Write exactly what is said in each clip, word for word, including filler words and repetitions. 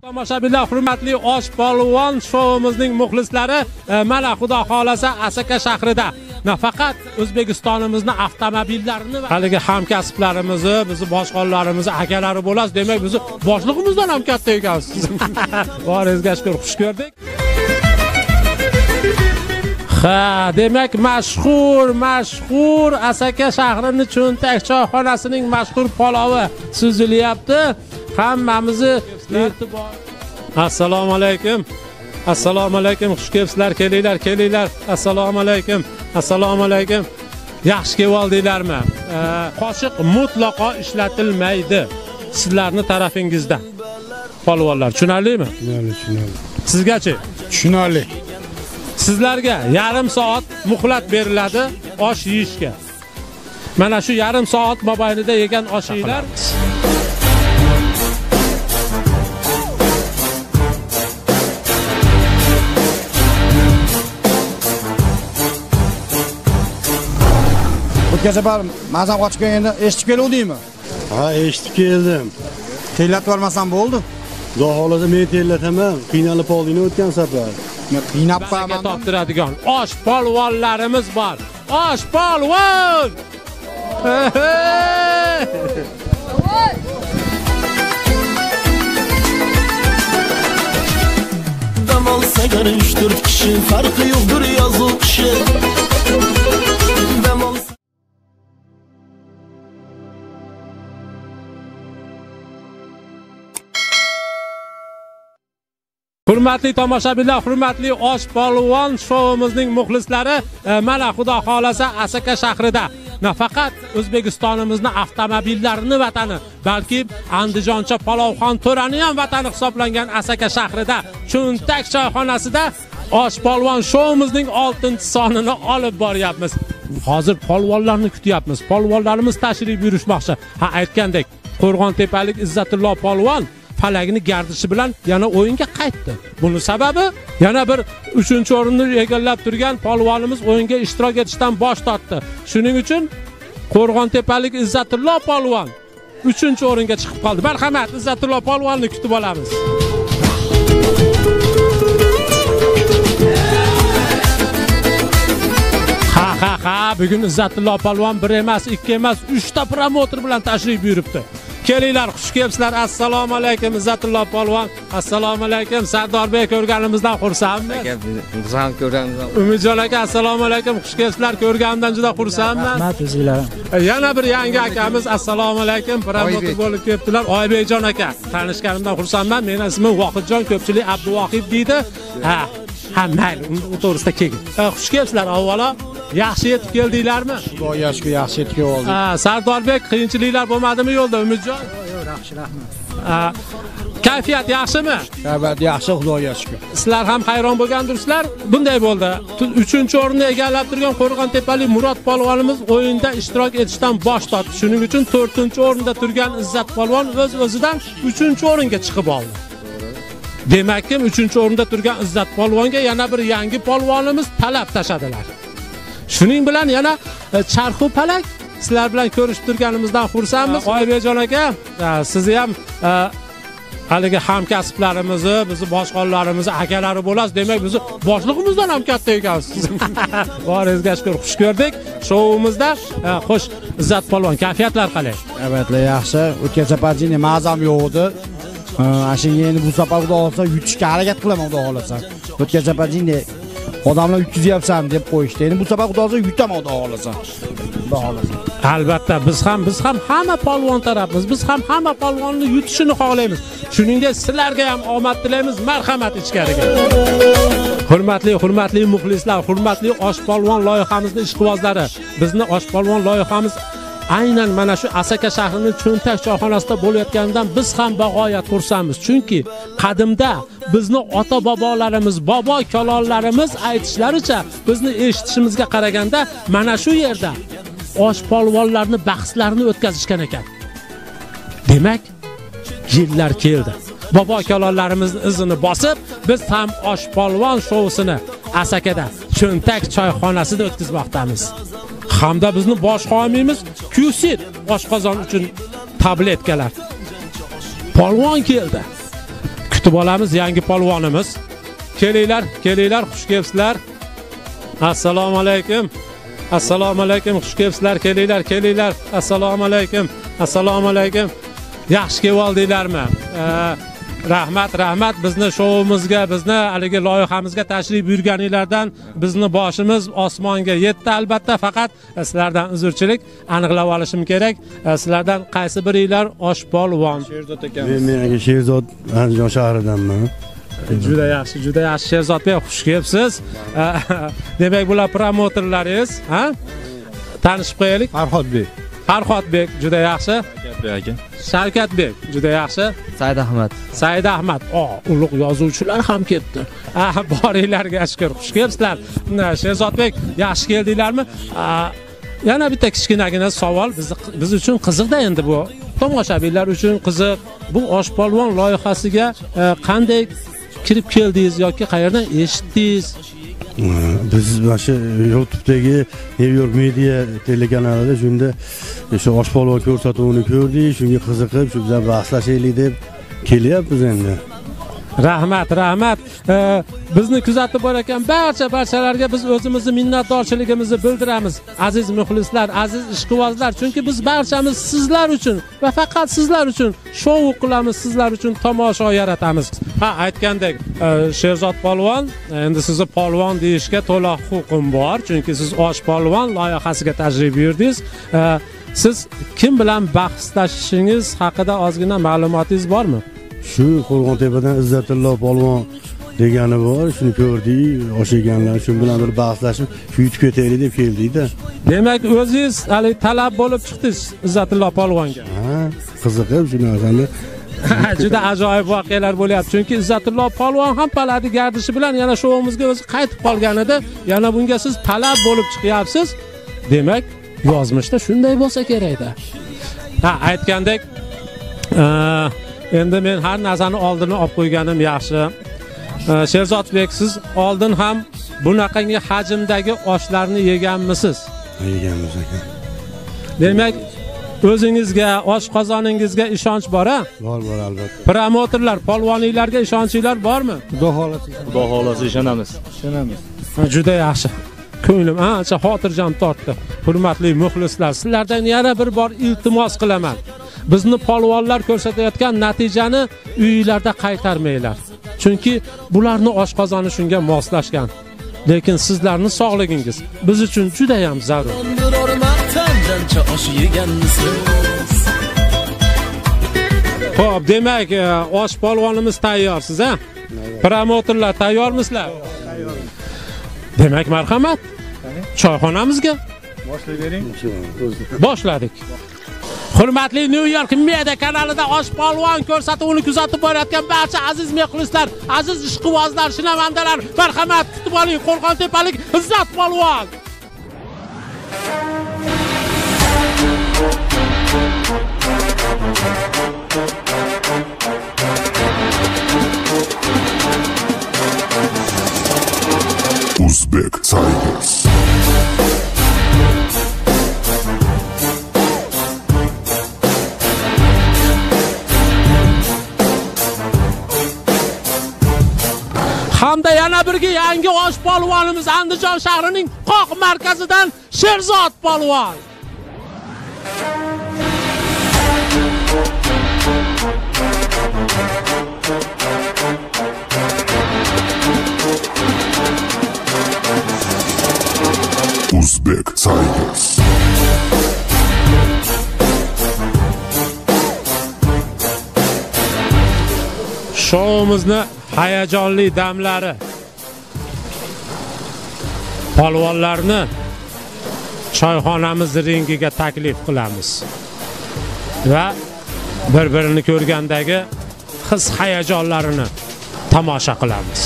Tomoshabinlar, hurmatli Osh polvon showimizning muxlislari, mana xudo xolasa Asaka shahrida nafaqat O'zbekistonimizning avtomobillarini, haligi hamkasblarimizni, bizni boshqonlarimizni akalari bo'lasiz, demak bizni boshlig'imizdan ham katta ekansiz. Boringizga shukr, xush ko'rdik. Ha, demak mashhur, mashhur Asaka shahrining Cho'ntak choyxonasining mashhur palovi suzilyapti. Hammamizni assalomu alaykum. Assalomu alaykum. Xush kelibsizlar, kelinglar, kelinglar. Assalomu alaykum. Assalomu alaykum. Yaxshi keldinglarmi? Qoshiq mutlaqo ishlatilmaydi sizlarning tarafingizdan. Polvonlar, tushunarlimi? Tushunarli, tushunarli. Sizgachi? Tushunarli. Sizlarga yarim soat muhlat beriladi osh yeyishga. Mana shu yarim soat mobaynida yegan oshinglar O'tgan safar mazam qochib kelganda eshitib keldingmi? Ha, eshitib keldim. Tellatib olmasam bo'ldi. Xudo xolasa men tellataman. Qiynalib qoldingmi o'tgan safar? Qiynab qo'yaman. Toptiradigan osh polvonlarimiz bor. Osh polvon! Dam olsa gar uch to'rt kishi, farqi yo'qdir yozuv kishi. Dam olsa Hurmatli tomoshabinlar, hurmatli Osh polvon showimizning muxlislari, mana xudo xolasa Asaka shahrida nafaqat O'zbekistonimizning avtomobillarini vatani, balki Andijoncha Palovxon To'rani ham vatani hisoblangan Asaka shahrida Cho'ntak choyxonasida Osh polvon showimizning oltinchi sonini olib boryapmiz. Hozir polvonlarni kutyapmiz. Polvonlarimiz tashrif buyurishmoqchi. Ha, aytgandek, Qo'rg'ontepalik Izzatullo polvon falagini gardishi bilan yana o'yinga qaytdi. Buning sababi yana bir uchinchi o'rinni egallab turgan polvonimiz o'yinga ishtirok etishdan bosh tortdi. Shuning uchun Qo'rg'ontepalik Izzatullo polvon uchinchi o'ringa chiqib qoldi. Marhamat, Izzatullo polvonni kutib olamiz. Ha ha ha, bugun Izzatullo polvon bir emas, ikki emas, uch ta promotor bilan tashrif buyuribdi. Kelinglar, xush kelibsizlar. Assalomu alaykum Izzatullo polvon. Assalomu alaykum. Sardorbek ko'rganimizdan xursandman. Aka, xursand ko'rganimizdan. Umidjon aka, assalomu alaykum. Xush kelibsizlar. Ko'rganimdan juda xursandman. Rahmat o'zinglar. Yana bir yangi akamiz, assalomu alaykum. Promotor bo'lib kelibdilar. Oybekjon aka. Tanishganimdan xursandman. Mening ismim Vohidjon, ko'pchilik Abduvohid deydi. Ha, ha, mayli, u to'g'risida keling. Xush kelibsizlar. Avvalo yaxshi yetib keldinglarmi? Xudoga shukr, yaxshi yetib keldik. Ha, Sardorbek, qiyinchiliklar bo'lmadimi yo'lda, Umidjon? Yo'q, yaxshi, rahmat. Ha, kayfiyat yaxshimi? Kayfiyat yaxshi, Xudoga shukr. Sizlar ham hayron bo'lgandirsizlar. Bunday bo'ldi. uchinchi o'rinni egallab turgan Qo'rg'ontepalik Murod polvonimiz o'yinda ishtirok etishdan bosh tortdi. Shuning uchun to'rtinchi o'rinda turgan Izzat polvon o'z o'zidan uchinchi o'ringa chiqib oldi. Demakki, uchinchi o'rinda turgan Izzat polvonga yana bir yangi polvonimiz talab tashadilar. Shuning bilan yana charxu palak sizlar bilan ko'rishib turganimizdan xursandmiz. Oybekjon aka, sizni ham haligi hamkasblarimizni, bizni boshqonlarimizni akalari bo'lasiz, demak bizni boshlig'imizdan ham katta ekansiz. Boringizga shukr, xush ko'rdik. Showimizda xo'sh, Izzat polvon, kayfiyatlar qalay? Albatta yaxshi. O'tgan safargina mazam yo'q edi. Ashunga endi bu safar xudo xolasa yutishga harakat qilaman, xudo xolasa. O'tgan safargina odamlar yutkazyapsan deb qo'yishdi. Endi bu safar xudo xolasa yutaman, xudo xolasa. Xudo xolasa. Albatta, biz ham biz ham hamma polvon tarafimiz. Biz ham hamma polvonni yutishini xohlaymiz. Shuningdek, sizlarga ham omad tilaymiz. Marhamat ichkariga. Hurmatli, hurmatli muxlislar, hurmatli Osh polvon loyihamizning ishqibozlari. Bizning Osh polvon loyihamiz aynan mana shu Asaka shahrining Cho'ntak choyxonasida bo'layotganidan biz ham bag'oyat xursandmiz. Chunki qadimda bizni ota-bobolarimiz, bobo kalonlarimiz aytishlaricha, bizni eshitishimizga qaraganda mana shu yerda Osh polvonlarning bahslarini o'tkazishgan ekan. Demak, yillar keldi. Bobo kalonlarimizning izini bosib, biz ham Osh polvon showsini Asakada Cho'ntak choyxonasida o'tkazmoqdamiz. Hamda bizni bosh homiyimiz Kusit oshqozon uchun tabletkalar. Polvon keldi. kutib olamiz yangi polvonimiz. Kelinglar, kelinglar, xush kelibsizlar. Assalomu alaykum. Assalomu alaykum, xush kelibsizlar. Kelinglar, kelinglar. Assalomu alaykum. Assalomu alaykum. Yaxshi kelvoldinglarmi? Rahmat, rahmat bizni showimizga, bizni haligi loyihamizga tashrif buyurganinglardan bizni boshimiz osmonga yetdi albatta, faqat sizlardan uzrchilik aniqlab olishim kerak. Sizlardan qaysi biringlar oshpolvon? Sherzod akamiz. Men aka Sherzod Andijon shahridanman. Juda yaxshi, juda yaxshi Sherzodbek, xush kelibsiz. Demak, bular promotorlaringiz, ha? Tanishib qo'yaylik. Farhodbek. Farhodbek, juda yaxshi. Shavkatbek aka. Shavkatbek, juda yaxshi. Said Ahmad. Said Ahmad. O, ulug' yozuvchilar ham ketdi. Ah, boringlarga shukr, xush kelibsizlar. Sherzodbek, yaxshi keldinglarmi? Yana bitta kichkinagina savol, biz biz uchun qiziqda endi bu. Tomoshabinlar uchun qiziq. Bu oshpolvon loyihasiga qanday kirib keldingiz yoki qayerdan eshitdingiz? Biz mana YouTube'dagi New York Media telekanalida shunda o'sha oshpolvon ko'rsatuvini ko'rdik, shunga qiziqib, shu bilan bahslashaylik deb kelyapmiz endi. Rahmat, rahmat. Bizni kuzatib borayotgan barcha barchalarga biz o'zimizni minnatdorchiligimizni bildiramiz. Aziz muxlislar, aziz ishqibozlar, chunki biz barchamiz sizlar uchun va faqat sizlar uchun shou qilamiz, sizlar uchun tomosha yaratamiz. Ha, aytgandek, Sherzod polvon, endi sizni polvon deyishga to'liq huquqim bor, chunki siz oshpolvon loyihasiga tashrif buyurdingiz. Siz kim bilan bahslashishingiz haqida ozgina ma'lumotingiz bormi? Shu Qo'rg'ontepadan Izzatullo polvon degani bor, shuni ko'rdik, o'shaganlar shu bilan bir bahslashib, shu yutib ketaylik deb keldik-da. Demak, o'zingiz hali talab bo'lib chiqdingiz Izzatullo polvonga. Ha, qiziqib shu narsani. Juda ajoyib voqealar bo'lyapti, chunki Izzatullo polvon ham paladi gardishi bilan yana showimizga o'zi qaytib qolgan edi. Yana bunga siz talab bo'lib chiqyapsiz. Demak, yozmishda shunday bo'lsa kerak-da. Ha, aytgandek, endi men har narsani oldini olib qo'yganim yaxshi. Sherzodbek, siz oldin ham bunaqangi hajmdagi oshlarni yeganmisiz? Yeganmiz ekan. Demak, o'zingizga, oshqozoningizga ishonch bor-a? Bor, bor albatta. Promotorlar, polvoniylarga ishonchinglar bormi? Xudo xolasa. Xudo xolasa ishonamiz. Ishonamiz. Juda yaxshi. Ko'nglim ancha xotirjam tortdi. Hurmatli muxlislar, sizlardan yana bir bor iltimos qilaman. Bizni polvonlar ko'rsatayotgan natijani uylarda qaytarmanglar. Chunki bularning oshqozoni shunga moslashgan. Lekin sizlarning sog'ligingiz biz uchun juda ham zarur. Xo'p, demak, osh polvonimiz tayyorsiz, ha? Promotorlar tayyormisizlar? Tayyor. Demak, marhamat. Choyxonamizga boshlayvering. Boshladik. Hurmatli New York Media kanalida oshpolvon ko'rsatuvini kuzatib borayotgan barcha aziz muxlislar, aziz ishqibozlar, shinavandalar, marhamat, kutib oling, Qo'rg'ontepalik Izzat polvon. Uzbek Tigers. Hamda yana birga yangi osh polvonimiz Andijon shahrining Qoq markazidan Sherzod polvon. Uzbek Tigers. Showimizni hayajonli damlari polvonlarni choyxonamiz ringiga taklif qilamiz va bir-birini ko'rgandagi his hayajonlarini tomosha qilamiz.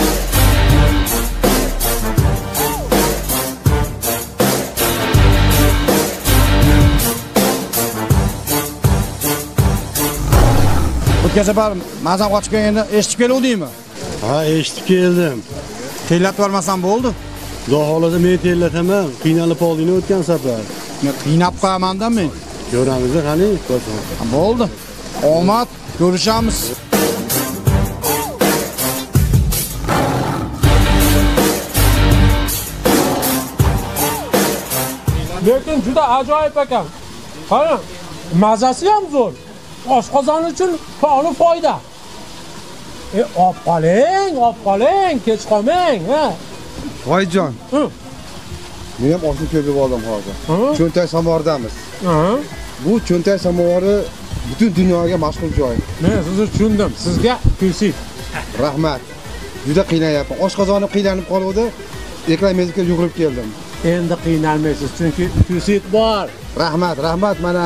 O'tgan safar mazam qochib kelganda eshitib keluvdingmi? Ha, eshitib keldim. Tellatib olmasam bo'ldi. Xudo xolasa men tellataman. Qiynalib oldingni o'tgan safar. Men qiynab qo'yaman-dan men. Ko'ramiz qani? Bo'ldi. Omad, ko'rishamiz. lekin juda ajoyib ekan. Qarang, mazasi ham zo'r. Oshqozon uchun faol foyda. E, olib qoling, olib qoling, kech qolmang, ha. Voyjon. Men ham oshni ko'p yeb oldim hozir. Cho'ntak samovardamiz. Bu cho'ntak samovori butun dunyoga mashhur joy. Men sizni tushundim. Sizga kusit. Rahmat. Juda qiynayapman. Oshqozonim qiynalib qoluvdi. Ekranimizga yugurib keldim. Endi qiynalmaysiz, chunki kusit bor. Rahmat, rahmat mana.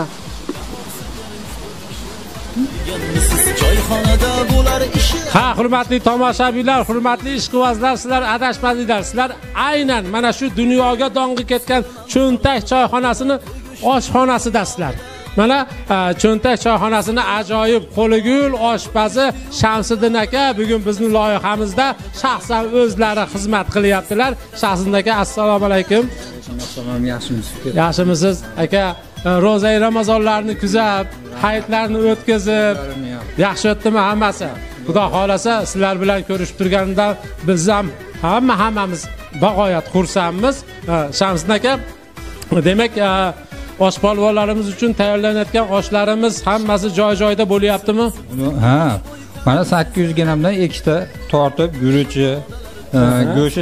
Ha, hurmatli tomoshabinlar, hurmatli ishqibozlar, sizlar adashmadinglar. Sizlar aynan mana shu dunyoga dong'i ketgan cho'ntak choyxonasini oshxonasidasizlar. Mana cho'ntak choyxonasini ajoyib qo'ligul oshpazi Shamsiddin aka bugun bizning loyihamizda shaxsan o'zlari xizmat qilyaptilar. Shamsiddin aka, assalomu alaykum. Assalom, yaxshimisiz? Yaxshimisiz aka? Ro'za Ramazonlarni kuzab, hayitlarni o'tkazib, yaxshi o'tdimi hammasi? Xudo xolasa sizlar bilan ko'rishib turganimdan biz ham hamma hammamiz bag'oyat xursandmiz. Shamsiddin aka, demak, oshpolvonlarimiz uchun tayyorlanayotgan oshlarimiz hammasi joy-joyida bo'lyaptimi? Ha, mana sakkiz yuz grammdan ikkita tortib, guruchi, go'shti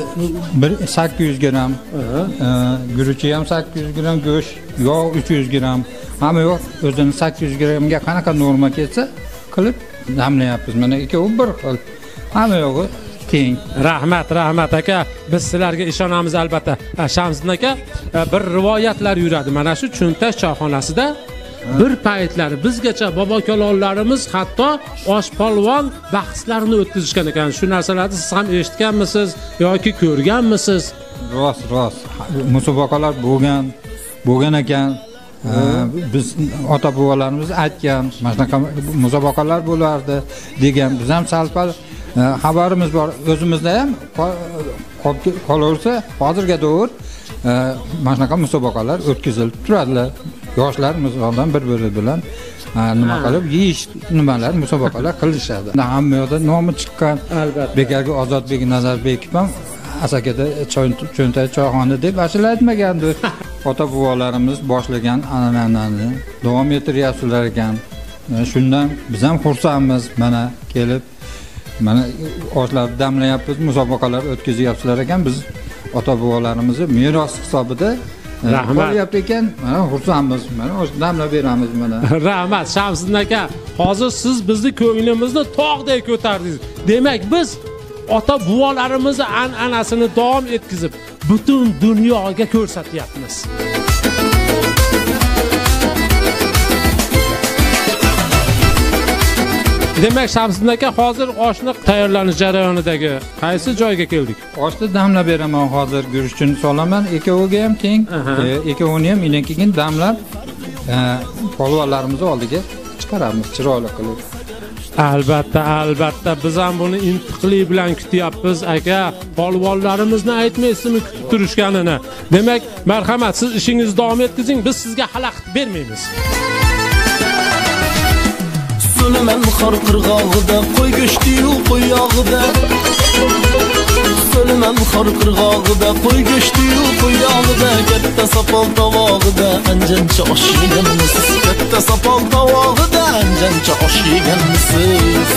sakkiz yuz gramm, guruchi ham sakkiz yuz gramm, go'sht, yog' uch yuz gramm. Hamma yo'q, o'zini sakkiz yuz grammga qanaqa norma ketsa, qilib damlayapmiz. Mana ikkovi bir xil. Hamma yo'g'i teng. Rahmat, rahmat aka. Biz sizlarga ishonamiz albatta. Shamsiddin aka, bir rivoyatlar yuradi. Mana shu cho'ntak choyxonasida bir paytlar bizgacha bobokalonlarimiz hatto oshpolvon bahslarini o'tkazishgan ekan. Shu narsalarni siz ham eshitganmisiz yoki ko'rganmisiz? Rost, rost. Musobaqalar bo'lgan, bo'lgan ekan. Biz ota bobolarimiz aytgan, mana shunaqa musobaqalar bo'lardi degan. Biz ham sal-pal xabarimiz bor. O'zimizda ham qolaversa, hozirga davr mana shunaqa musobaqalar o'tkazilib turadilar. Yoshlarimiz bilan bir-biri bilan nima qilib yeyish nimalar musobaqalar qilishadi. Hamma yoqda nomi chiqqan. Albatta. Bekarga Ozodbek Nazarbekov ham Asakada cho'ntak choyxona deb ashula aytmagandi. Ota bobolarimiz boshlagan an'anani davom ettiryaptilar ekan. Shundan biz ham xursandmiz. Mana kelib mana oshlarni damlayapmiz, musobaqalar o'tkazyapsizlar ekan. Biz ota bobolarimizni meros hisobida rahmat yapti ekan. Mana xursandmiz. Mana osh damlab beramiz mana. Rahmat Shamsiddin aka. Hozir siz bizni ko'nglimizni tog'dek ko'tardingiz. Demak, biz ota bobolarimizni an'anasini davom etkizib, butun dunyoga ko'rsatyapmiz. Demak, Shamsiddin aka, hozir oshni tayyorlanish jarayonidagi qaysi joyga keldik? Oshni damlab beraman hozir, guruchini solaman, ikkoviga ham teng. Ikkovini ham inan keyin damlab, polvonlarimiz oldiga chiqaramiz, chiroyli qilib. Albatta, albatta, biz ham buni intiqlik bilan kutyapmiz aka. Polvonlarimizni aytmaysizmi kutib turishganini. Demak, marhamat, siz ishingizni davom etkazing, biz sizga xalaqit bermaymiz. Sülmen xor qirg'og'ida qo'y go'shti-yu qo'y yog'ida. Sülmen xor qirg'og'ida qo'y go'shti-yu qo'y yog'ida. Katta sopol tovog'ida anjancha osh yeganmisiz? Katta sopol tovog'ida anjancha osh yeganmisiz?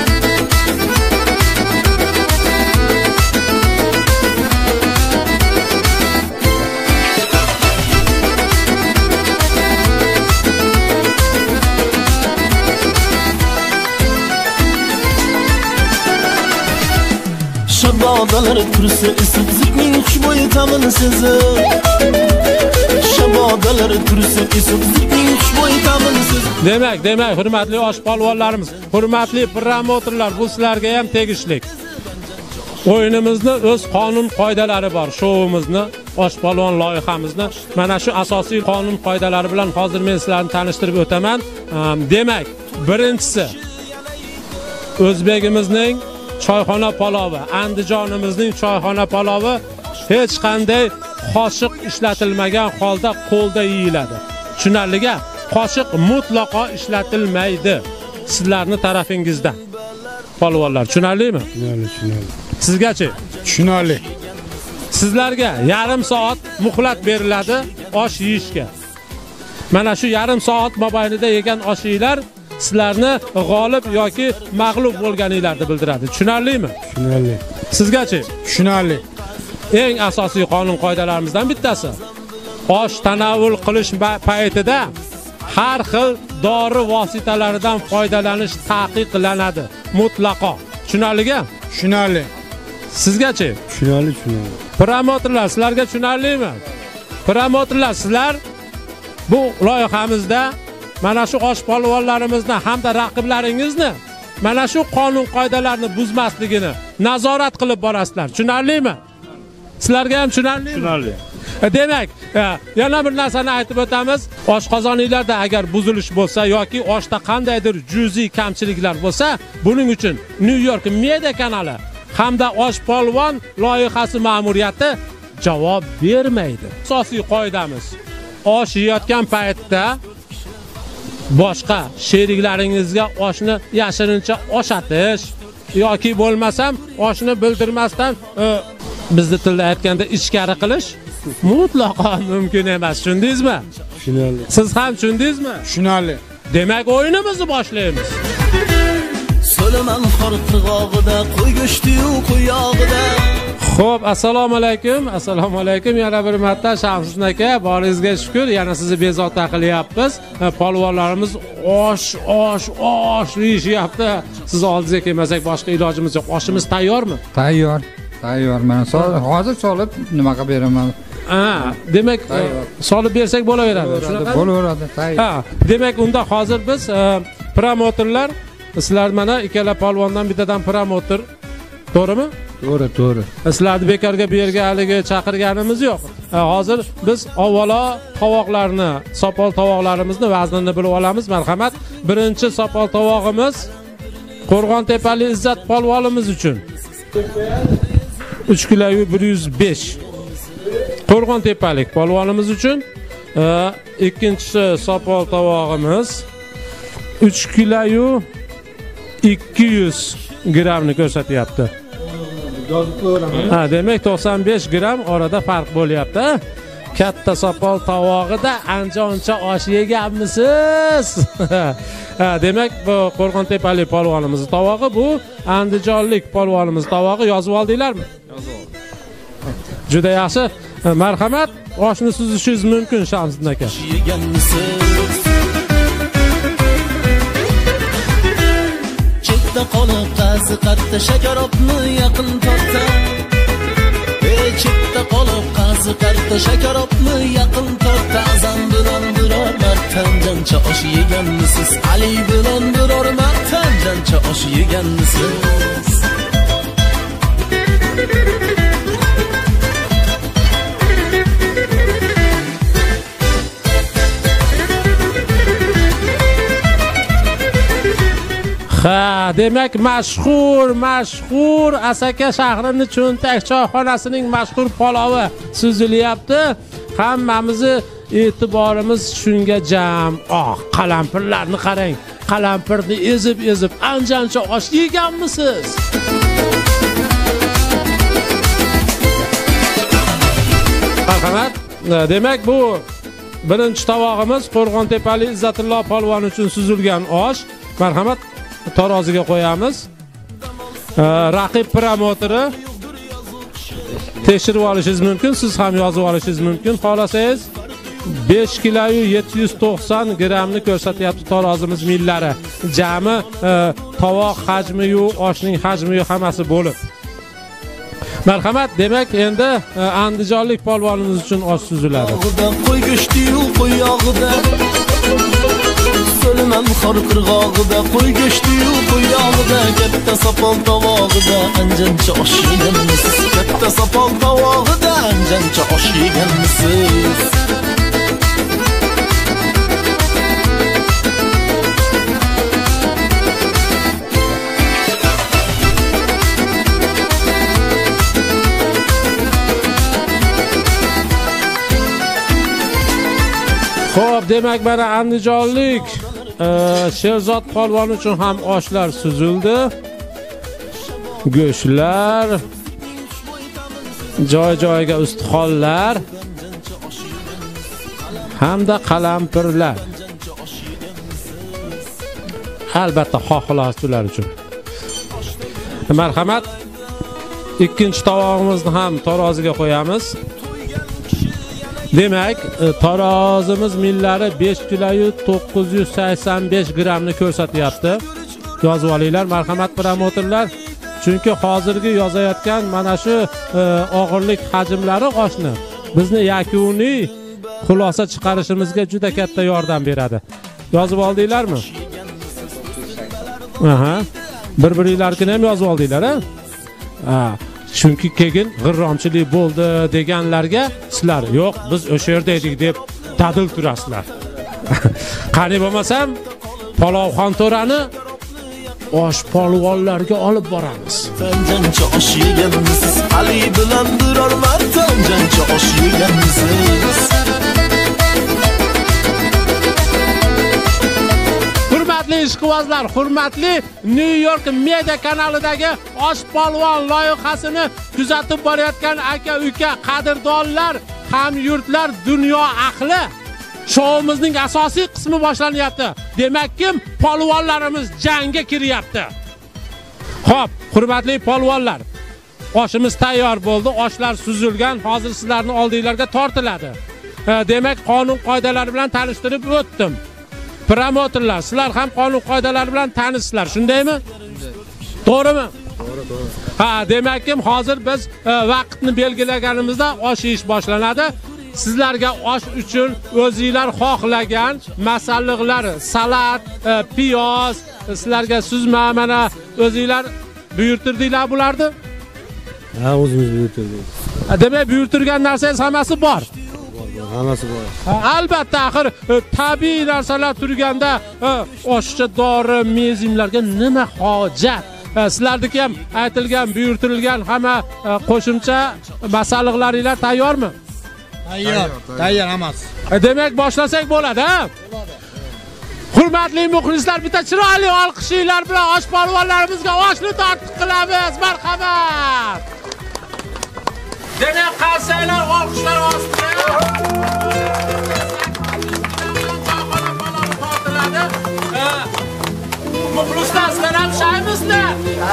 Shabodalar tursa isib zikning xushbo'yi ta'mini sezib. Shabodalar tursa isib zikning xushbo'yi ta'mini sezib. Demak, demak, hurmatli oshpolvonlarimiz, hurmatli promouterlar, bu sizlarga ham tegishli. O'yinimizni o'z qonun qoidalari bor. Shovimizni, oshpolvon loyihamizni mana shu asosiy qonun qoidalari bilan hozir men sizlarni tanishtirib o'taman. Demak, birinchisi O'zbekimizning choyxona palovi, Andijonimizning choyxona palovi hech qanday qoshiq ishlatilmagan holda qo'lda yeyiladi. Tushunarliga, qoshiq mutlaqo ishlatilmaydi sizlarning tarafingizdan. Polvonlar, tushunarlimi? Tushunarli, tushunarli. Sizgachi? Tushunarli. Sizlarga yarim soat muhlat beriladi. osh yeyishga. Mana shu yarim soat mobaynida yegan oshinglar sizlarni g'olib yoki mag'lub bo'lganinglarni bildiradi. Tushunarlimi? Tushunarli. Sizgachi? Tushunarli. Eng asosiy qonun qoidalarimizdan bittasi. Osh tanovul qilish paytida har xil dori vositalaridan foydalanish taqiqlanadi mutlaqo. Tushunarlimi? Tushunarli. Sizgachi? Tushunarli, tushunarli. Promouterlar sizlarga tushunarlimi? Promouterlar sizlar bu loyihamizda mana shu osh polvonlarimizni hamda raqiblaringizni mana shu qonun qoidalarni buzmasligini nazorat qilib borasizlar. Tushunarlimi? Sizlarga ham tushunarlimi? Tushunarli. Demak, yana bir narsani aytib o'tamiz. Oshqozoninglarda agar buzilish bo'lsa yoki oshda qandaydir juziy kamchiliklar bo'lsa, buning uchun New York media kanali hamda osh polvon loyihasi ma'muriyati javob bermaydi. Asosiy qoidamiz: osh yeyotgan paytda boshqa sheriklaringizga oshni yashirincha oshatish yoki bo'lmasam oshni bildirmasdan bizni tilda aytganda ichkari qilish mutlaqo mumkin emas. Tushundingizmi? Tushunarli. Siz ham tushundingizmi? Tushunarli. Demak, o'yinimizni boshlaymiz. So'laman qor qirg'og'ida, qo'y go'shti-yu qo'y yog'ida. Xo'p, assalomu alaykum. Assalomu alaykum. Yana bir marta Shamsiddin aka, boringizga shukr. Yana sizni bezovta qilyapmiz. Polvonlarimiz osh, osh, osh yeyishyapti. Siz oldingizga kelmasak boshqa ilojimiz yo'q. Oshimiz tayyormi? Tayyor. Tayyor. Men hozir solib nima qilib beraman? Ha, demak, solib bersak bo'laveradi. Shunaqa? Bo'laveradi. Tayyor. Ha, demak, unda hozir biz promouterlar, sizlar mana ikkala polvondan bittadan promouter, to'g'rimi? To'g'ri, to'g'ri. Sizlarni bekorga bu yerga haligi chaqirganimiz yo'q. Hozir biz avvalo tovoqlarni, sopol tovoqlarimizni vaznini bilib olamiz. Marhamat. Birinchi sopol tovog'imiz Qo'rg'ontepalik Izzat polvonimiz uchun uch kilo bir yuz besh. Qo'rg'ontepalik polvonimiz uchun ikkinchi sopol tovog'imiz uch kilo ikki yuz grammni ko'rsatyapti. Ha, demak to'qson besh gramm orada farq bo'lyapti. Katta sopol tovog'ida ancha-ancha osh yeganmisiz? Ha, demak bu Qo'rg'ontepalik polvonimizning tovog'i, bu Andijonlik polvonimizning tovog'i. Yozib oldinglarmi? Yozib oldim. Juda yaxshi. Marhamat, oshni suzishingiz mumkin Shamsiddin aka. Chetda qolib qazi qatta shakarobni yaqin torta. Ey chetda qolib qazi qatta shakarobni yaqin torta. Azam bilan biror marta jancha osh yeganmisiz? Ali bilan biror marta jancha osh yeganmisiz? Ha, demak mashhur, mashhur Asaka shahrining Cho'ntak choyxonasining mashhur palovi suzilyapti. Hammamizni e'tiborimiz shunga jam. Oh, qalampirlarni qarang. Qalampirni ezib-ezib anjancha osh yeganmisiz? Marhamat. Demak, bu birinchi tovog'imiz Qo'rg'ontepalik Izzatullo polvon uchun suzilgan osh. Marhamat, taroziga qo'yamiz. Raqib promouteri tekshirib olishingiz mumkin, siz ham yozib olishingiz mumkin. Xohlasangiz besh kilo yetti yuz to'qson grammni ko'rsatyapti tarozimiz millari. Jami tovoq hajmi yu oshning hajmi yu hammasi bo'lib. Marhamat, demak endi andijonlik polvonimiz uchun osh suziladi. Qo'y go'shti-yu qo'y yog'ida. So'laman qor qirg'og'ida, qo'y go'shti-yu qo'y yog'ida. Katta sopol tovog'ida anjancha osh yeganmisiz? Katta sopol tovog'ida anjancha osh yeganmisiz? Xo'p, demak mana andijonlik Sherzod polvon uchun ham oshlar suzildi. Go'shtlar, joy-joyiga ustixonlar. hamda qalampirlar. Albatta xohlaysiz ular uchun. Marhamat. Ikkinchi tovog'imizni ham taroziga qo'yamiz. Demak, tarozimiz millari besh kilo to'qqiz yuz sakson besh grammni ko'rsatyapti. Yozib olinglar, marhamat promotorlar. Chunki hozirgi yozayotgan mana shu og'irlik hajmlari oshni bizni yakuniy xulosa chiqarishimizga juda katta yordam beradi. Yozib oldinglarmi? Aha. Bir-biringlarni ham yozib oldinglar, ha? Ha. Chunki keyin g'irromchilik bo'ldi deganlarga sizlar yo'q, biz o'sha yerda edik deb dadil turasizlar. Qani bo'lmasam, Palovxon to'rani osh polvonlarga olib boramiz. Tanjancha osh yeganmisiz? Ali bilan biror marta tanjancha osh yeganmisiz? Hurmatli ishqibozlar, hurmatli New York media kanalidagi osh polvon loyihasini kuzatib borayotgan aka-uka, qadrdonlar, hamyurtlar, dunyo ahli. Showimizning asosiy qismi boshlanyapti. Demakki, polvonlarimiz jangga kiryapti. Xo'p, hurmatli polvonlar, oshimiz tayyor bo'ldi. Oshlar suzilgan, hozir sizlarning oldinglarga tortiladi. Demak, qonun qoidalari bilan tanishtirib o'tdim. Promotorlar, sizlar ham qonun qoidalari bilan tanishsizlar, shundaymi? To'g'rimi? To'g'ri, to'g'ri. Ha, demakki, hozir biz vaqtni belgilaganimizda osh ish boshlanadi. Sizlarga osh uchun o'zingizlar xohlagan masalliqlar, salat, piyoz, sizlarga suzma mana o'zingizlar buyurtirdinglar bularni? Ha, o'zimiz buyurtirdik. Demak, buyurtirgan narsangiz hammasi bor. Hammasi bor. Albatta, axir tabiiy narsalar turganda oshcha dori, mezimlarga nima hojat? Sizlarniki ham aytilgan, buyurtirilgan hamma qo'shimcha masalliqlaringlar tayyormi? Tayyor, tayyor hammasi. Demak, boshlasak bo'ladi, ha? Bo'ladi. Hurmatli muxlislar, bitta chiroyli olqishinglar bilan osh polvonlarimizga oshni tortiq qilamiz. Marhamat. Demak, qarsanglar olqishlar ostida. Muxlislar, sizlar ham shaymizlar?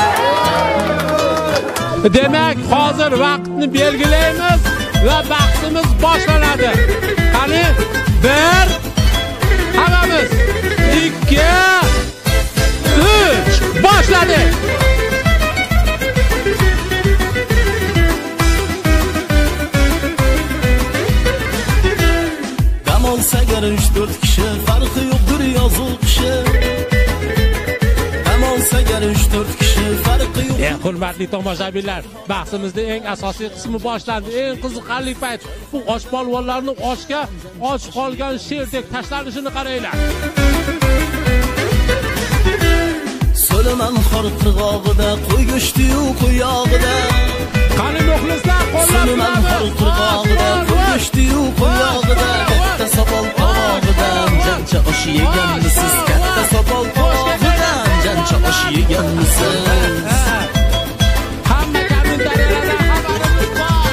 Demak, hozir vaqtni belgilaymiz va bahsimiz boshlanadi. Qani, bir, hammamiz, ikki, uch, boshladik. Dam olsa gar uch to'rt kishi, farqi yo'qdir yozuv qishi. Dam olsa gar uch to'rt kishi, farqi yo'q. Ey hurmatli tomoshabinlar, bahsimizning eng asosiy qismi boshlandi. Eng qiziqarli payt bu osh polvonlarning oshga och qolgan sherdek tashlanishini qaranglar. So'laman xor qirg'og'ida, qo'y go'shti-yu qo'y yog'ida. Qani muxlislar, qo'llab xor qirg'og'ida, qo'y go'shti-yu qo'y yog'ida. Katta sopol tog'idan jancha osh yeganmisiz? Katta sopol tog'idan jancha osh yeganmisiz? Hamma kommentariyalarda xabarimiz bor.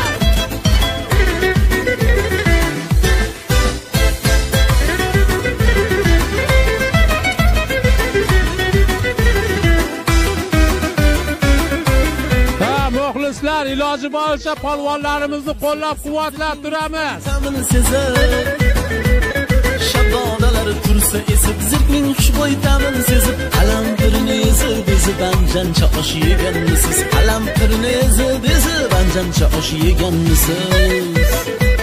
Ha, muxlislar, iloji boricha polvonlarimizni qo'llab-quvvatlab turamiz. Ta'mini sezib, shabodalar tursa esib, zirkning xushbo'y ta'mini sezib, qalampirini ezib, ezib anjancha osh yeganmisiz? Qalampirini ezib, ezib anjancha osh yeganmisiz?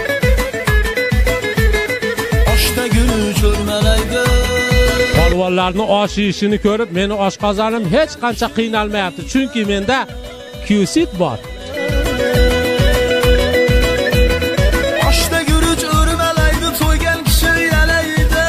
Oshda gul cho'rmalaydi. Polvonlarning osh yeyishini ko'rib, meni oshqozonim hech qancha qiynalmayapti, chunki menda Q-sit bor. Oshda guruch o'rmalaydi, to'ygan kishi yalaydi.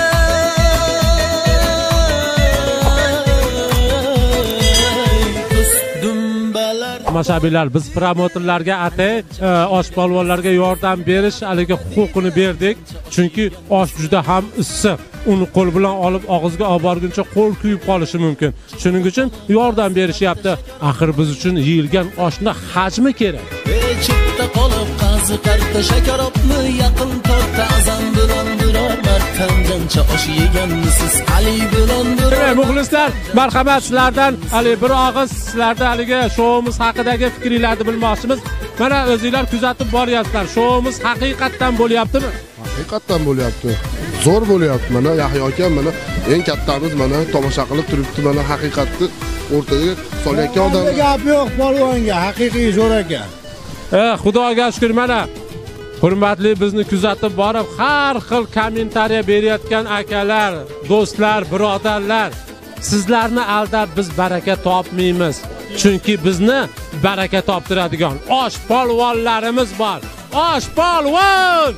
Tomoshabinlar, biz promotorlarga atay osh polvonlarga yordam berish haligi huquqini berdik. Chunki osh juda ham issiq. Uni qo'l bilan olib og'izga olib borguncha qo'l kuyib qolishi mumkin. Shuning uchun yordam berishyapti. Axir biz uchun yeyilgan oshning hajmi kerak. Chetda qolib qazi qaziqarda shakarobni yaqin tortdi azam bilan biror martam jancha osh yeganmisiz Ali bilan biror muxlislar marhamat sizlardan hali bir og'iz sizlarda haligi shouimiz haqidagi fikringizni bilmoqchimiz. Mana o'zingizlar kuzatib boryapsizlar. Shouimiz haqiqatan bo'lyaptimi? Haqiqatan bo'lyapti. Zo'r bo'lyapti. Mana Yahyo aka mana eng kattamiz mana tomosha qilib turibdi. Mana haqiqatni o'rtaga solayotgan odam. Gap yo'q polvonga, haqiqiy zo'r aka. Eh, Xudoga shukr mana. Hurmatli bizni kuzatib borib, har xil kommentariya berayotgan akalar, do'stlar, birodarlar, sizlarni aldab biz baraka topmaymiz. Chunki bizni baraka toptiradigan osh polvonlarimiz bor. Osh polvon!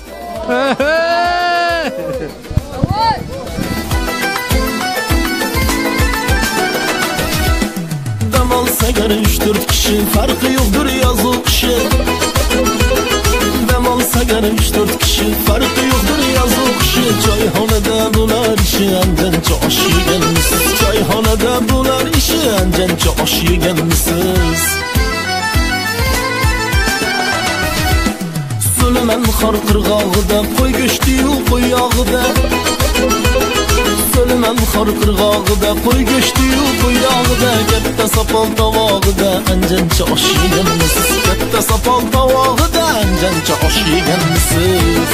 Dam olsa gar uch to'rt kishi farqi yo'qdir yozuv qishi. Dam olsa gar uch to'rt kishi farqi yo'qdir yozuv qishi. Choyxonada bular ishi anjancha osh yeganmisiz? Choyxonada bular ishi anjancha osh yeganmisiz? Sulaman xor qirg'og'ida qo'y go'shti-yu qo'y yog'ida. Sulaman xor qirg'og'ida qo'y go'shti-yu qo'y yog'ida. Katta sopol tovog'ida anjancha osh yeganmisiz? Katta sopol tovog'ida anjancha osh yeganmisiz?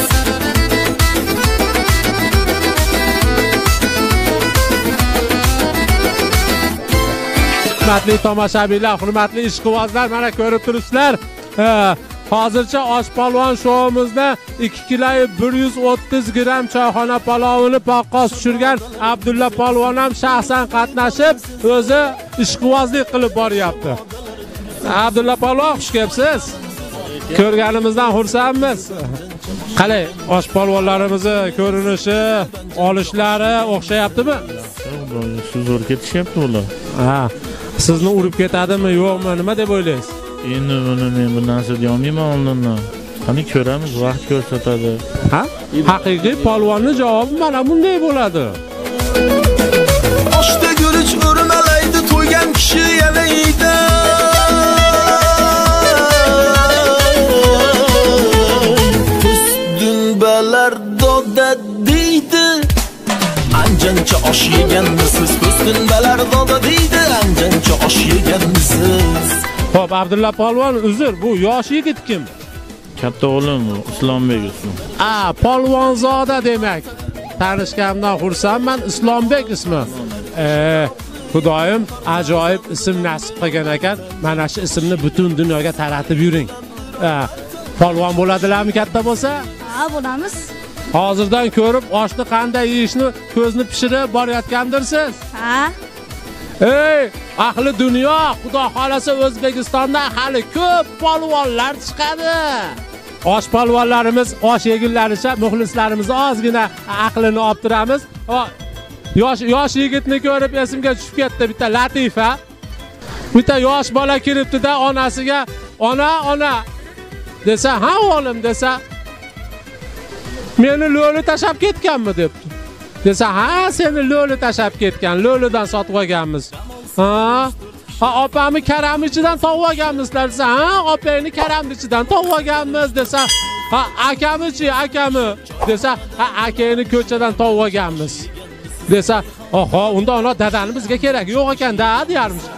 Hurmatli tomoshabinlar, hurmatli ishqibozlar, mana ko'rib turibsizlar. Hozircha osh polvon shouimizda ikki kilo bir yuz o'ttiz gramm choyxona palovini paqqos tushirgan Abdulla polvon ham shaxsan qatnashib, o'zi ishqibozlik qilib boryapti. Abdulla polvon, xush kelibsiz. Ko'rganimizdan xursandmiz. Qalay, osh polvonlarimizni ko'rinishi, olishlari o'xshayaptimi? Shu zo'r ketishyapti ular. Ha, sizni urib ketadimi, yo'qmi, nima deb o'ylaysiz? Endi buni men bu narsa deyolmayman oldindan. Qani ko'ramiz, vaqt ko'rsatadi. Ha? Haqiqiy polvonni javobi mana bunday bo'ladi. Oshda guruch o'rmalaydi, to'ygan kishi yana yeydi. Pusdunbalar doda deydi. Anjancha osh yeganmisiz? Pusdunbalar doda deydi. Anjancha osh yeganmisiz? Xo'p, Abdulla polvon, uzr, bu yosh yigit kim? Katta o'g'lim bu, Islombek ismi. A, polvonzoda demak. Tanishganimdan xursandman, Islombek ismi. Eh, Xudoyim ajoyib ism nasib qilgan ekan. Mana shu ismni butun dunyoga taratib yuring. Eh, polvon bo'ladilarmi katta bo'lsa? Ha, bo'lamiz. Hozirdan ko'rib, oshni qanday yeyishni ko'zni pishirib borayotgandirsiz? Ha. Ey, ahli dunyo, Xudo xolasa O'zbekistonda hali ko'p polvonlar chiqadi. Osh polvonlarimiz osh yegunlaricha muxlislarimiz ozgina aqlini olib turamiz. Yosh yosh yigitni ko'rib esimga tushib ketdi bitta latifa. Bitta yosh bola kiribdi-da onasiga, "Ona, ona" desa, "Ha, o'g'lim" desa, "Meni lo'li tashab ketganmi?" debdi. Desa, "Ha, seni lo'li tashab ketgan, lo'lidan sotib olganmiz." Ha? Ha, opamni karamichidan topib olganmizlar desa, "Ha, opangni karamichidan topib olganmiz" desa, "Ha, akamichi, akami" desa, "Ha, akangni ko'chadan topib olganmiz" desa, "Oho, unda ona dadani bizga kerak yo'q ekan-da" deyarmish.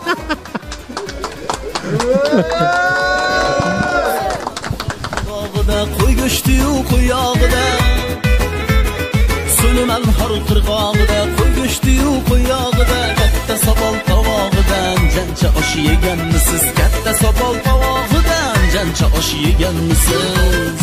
Qo'y go'shti-yu qo'y yog'ida. Sulaman xor qirg'og'ida qo'y go'shti-yu qo'y yog'ida. Katta sopol tovog'idan jancha osh yeganmisiz? Katta sopol tovog'idan jancha osh yeganmisiz?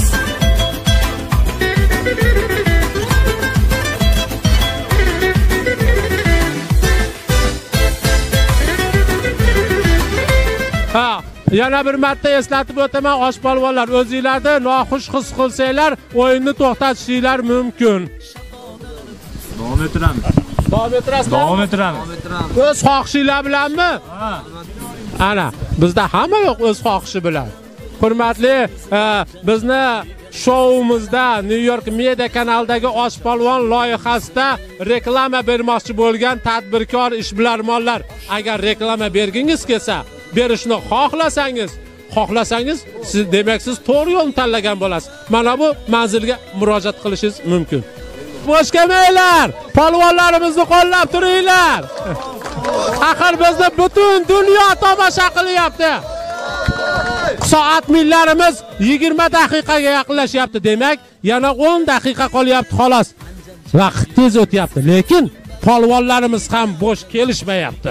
Ha, yana bir marta eslatib o'taman, osh polvonlar, o'zingizlarda noxush his qilsanglar, o'yinni to'xtatishingiz mumkin. Davom ettiramiz. Davom ettirasizmi? Davom ettiramiz. O'z xohishinglar bilanmi? Ha. Ana, bizda hamma yo'q o'z xohishi bilan. Hurmatli, bizni shouimizda New York Media kanalidagi osh polvon loyihasida reklama bermoqchi bo'lgan tadbirkor ishbilarmonlar, agar reklama bergingiz kelsa, berishni xohlasangiz, xohlasangiz siz demak siz to'g'ri yo'lni tanlagan bo'lasiz. Mana bu manzilga murojaat qilishingiz mumkin. Bosh kelmanglar, polvonlarimizni qo'llab turinglar. Axir bizni butun dunyo tomosha qilyapti. Soat millarimiz yigirma daqiqaga yaqinlashyapti. Demak, yana o'n daqiqa qolyapti xolos. Vaqt tez o'tyapti, lekin polvonlarimiz ham bo'sh kelishmayapti.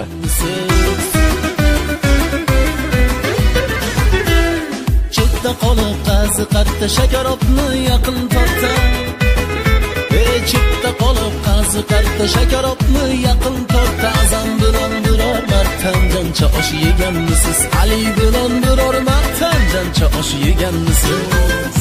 Chetda qolib qazi qatta shakarobni yaqin torta. Ey chetda qolib qazi qatta shakarobni yaqin torta. Azam bilan biror martan jancha osh yeganmisiz? Ali bilan biror martan jancha osh yeganmisiz?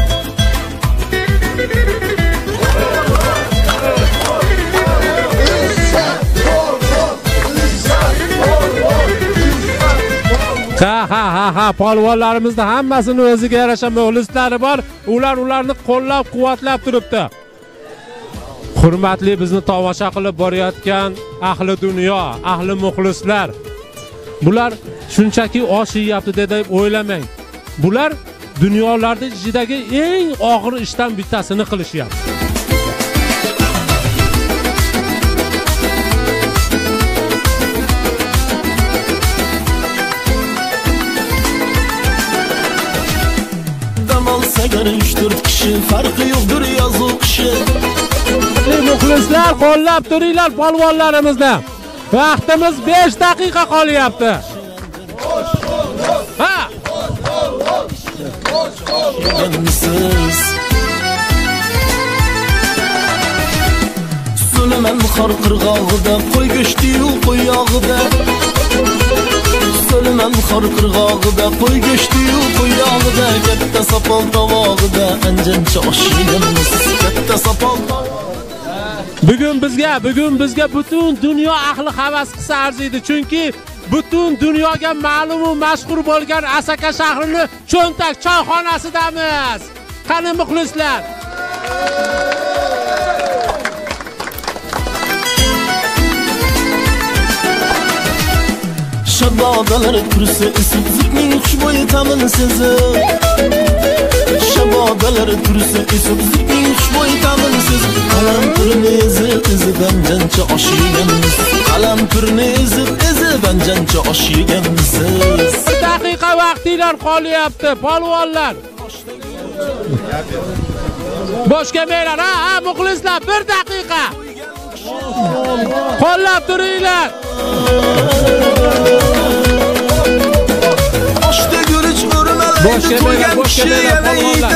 Ha ha ha ha, polvonlarimizda hammasini o'ziga yarasha muxlislari bor. Ular ularni qo'llab-quvvatlab turibdi. Hurmatli bizni tomosha qilib borayotgan ahli dunyo, ahli muxlislar. Bular shunchaki osh yeyapti deb o'ylamang. Bular dunyolarda ichidagi eng og'ir ishdan bittasini qilishyapti. Agar uch to'rt kishi farqi yo'qdir yozuv qishi. Muxlislar qo'llab turinglar polvonlarimizni. Vaqtimiz besh daqiqa qolyapti. Ha! Sulaman xor qirg'og'ida qo'y go'shti-yu qo'y yog'ida. Sulaman xor qirg'og'ida qo'y go'shti-yu qo'y yog'ida. Katta sopol tovog'ida anjancha osh yeganmiz. Katta sopol Bugun bizga, bugun bizga butun dunyo ahli havas qilsa arziydi. Chunki butun dunyoga ma'lum va mashhur bo'lgan Asaka shahrining Cho'ntak choyxonasidamiz. Qani muxlislar? Shabodalar tursa isib zikning xushbo'yi ta'mini sezib. Shabodalar tursa isib zikning xushbo'yi ta'mini sezib. Qalam turini ezib ezib anjancha osh yeganmiz. Qalam turini ezib ezib anjancha osh yeganmiz. Bir daqiqa vaqtinglar qolyapti, polvonlar. Bosh kelmanglar, ha, ha, muxlislar, bir daqiqa. Qo'llab turinglar. Oshda guruch o'rmalaydi to'ygan kishi yalaydi.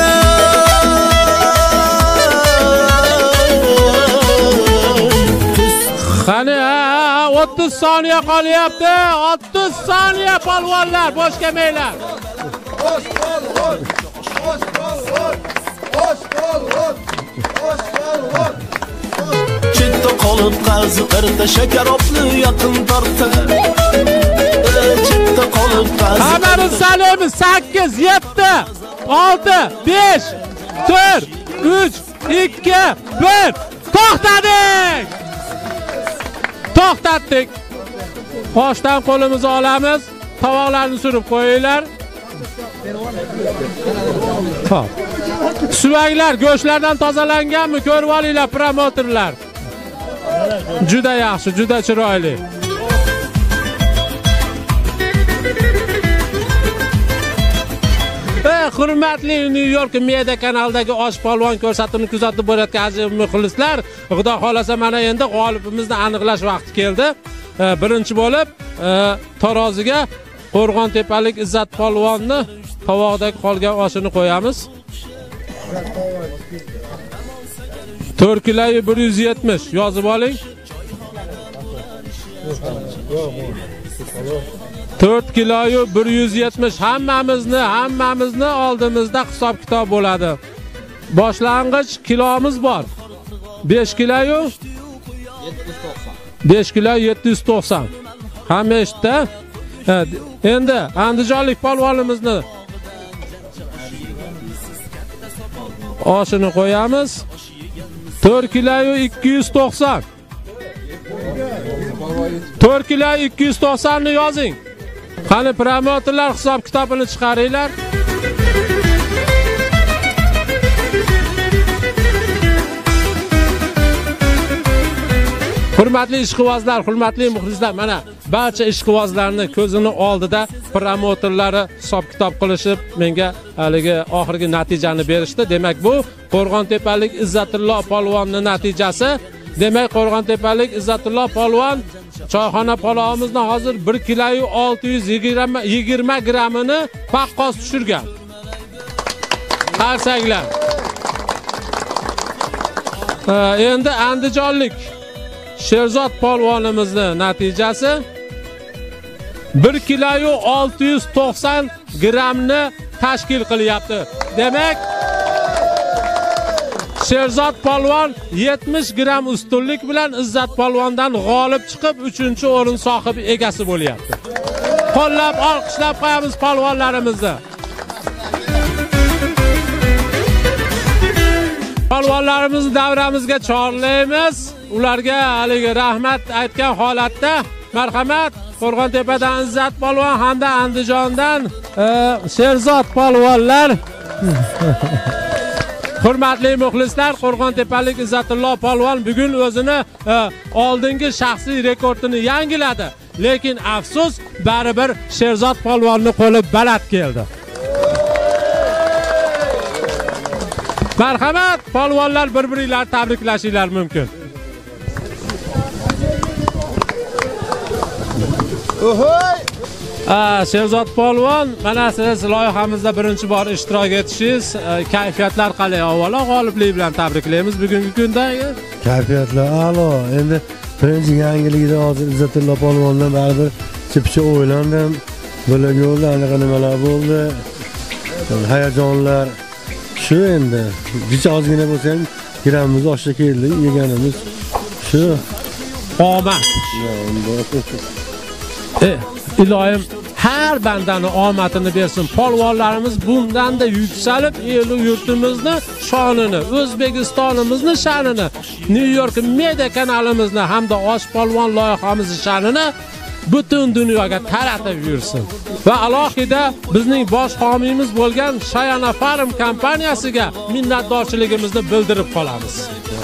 Qani, ha, o'ttiz soniya qolyapti. o'ttiz soniya polvonlar, bosh kelmanglar. Bosh polvon. Bosh polvon. Bosh polvon. Bosh polvon. Chetda qolib qazi qarta shakarobni yaqin torta. Chetda qolib qazi. Hammamiz salamiz. sakkiz, yetti, olti, besh, to'rt, uch, ikki, bir. To'xtadik. To'xtatdik. Oshdan qo'limizni olamiz. Tovoqlarni surib qo'yinglar. Xo'p. Suvaklar go'shtlardan tozalanganmi? Ko'rib olinglar, promotorlar. Juda yaxshi, juda chiroyli. Ey, hurmatli New York Media kanalidagi osh polvon ko'rsatuvini kuzatib borayotgan aziz muxlislar, Xudo xolasa mana endi g'olibimizni aniqlash vaqti keldi. Birinchi bo'lib taroziga Qo'rg'ontepalik Izzat polvonni tovoqdagi qolgan oshini qo'yamiz. to'rt kilo bir yuz yetmish yozib oling. to'rt kilo bir yuz yetmish hammamizni, hammamizni oldimizda hisob kitob bo'ladi. Boshlang'ich kilomiz bor. besh kilo besh kilo yetti yuz to'qson. Hamma eshitdi. Endi andijonlik polvonimizni oshini qo'yamiz. to'rt kilo ikki yuz to'qson. to'rt kilo ikki yuz to'qson ni yozing. Qani promouterlar hisob kitobini chiqaringlar. Hurmatli ishqibozlar, hurmatli muxlislar, mana barcha ishqibozlarni ko'zini oldida promouterlari hisob kitob qilishib, menga haligi oxirgi natijani berishdi. Demak, bu Qo'rg'ontepalik Izzatullo polvonning natijasi. Demak, Qo'rg'ontepalik Izzatullo polvon choyxona palovimizni hozir bir kilo olti yuz yigirma grammini paqqos tushirgan. Qarsanglar. Endi andijonlik Sherzod polvonimizning natijasi bir kilo olti yuz to'qson grammni tashkil qilyapti. Demak, Sherzod polvon yetmish gramm ustunlik bilan Izzat polvondan g'olib chiqib, uchinchi o'rin sohibi egasi bo'lyapti. Qo'llab, olqishlab qo'yamiz polvonlarimizni. Polvonlarimizni davramizga chorlaymiz. Ularga haligi rahmat aytgan holatda marhamat Qo'rg'ontepadan Izzat polvon hamda Andijondan Sherzod polvonlar. Hurmatli muxlislar, Qo'rg'ontepalik Izzatullo polvon bugun o'zini oldingi shaxsiy rekordini yangiladi. Lekin afsus, baribir Sherzod polvonning qo'li baland keldi. Marhamat, polvonlar bir-biringlarni tabriklashinglar mumkin. Ohoy! Ah, Sherzod polvon, mana siz loyihamizda birinchi bor ishtirok etishingiz, kayfiyatlar qalay? Avvalo g'oliblik bilan tabriklaymiz bugungi kunda. Kayfiyatlar a'lo. Endi birinchi yangilikda hozir Izzatullo polvondan baribir chipcha o'ylandim. Bo'lgan yo'lda anaqa nimalar bo'ldi. Hayajonlar shu endi. Bicha ozgina bo'lsa ham kiramiz oshga keldi, yeganimiz shu. Omad. E, iloyim har bandani omadini bersin. Polvonlarimiz bundan-da yuksalib, el yurtimizni shonini, O'zbekistonimizni sha'nini, New York media kanalimizni hamda Osh polvon loyihamizni sha'nini butun dunyoga taratib yursin. Va alohida bizning bosh homiyimiz bo'lgan Shayana Farm kompaniyasiga minnatdorchiligimizni bildirib qolamiz.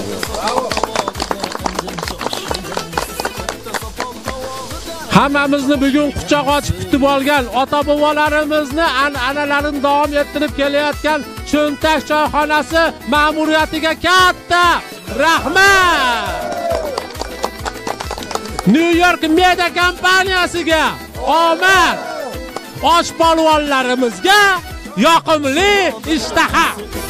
Hammamizni bugun quchoq ochib kutib olgan, ota-bobolarimizni an'analarini davom ettirib kelayotgan Cho'ntak choyxonasi ma'muriyatiga katta rahmat. New York media kompaniyasiga omad. Osh polvonlarimizga yoqimli ishtaha.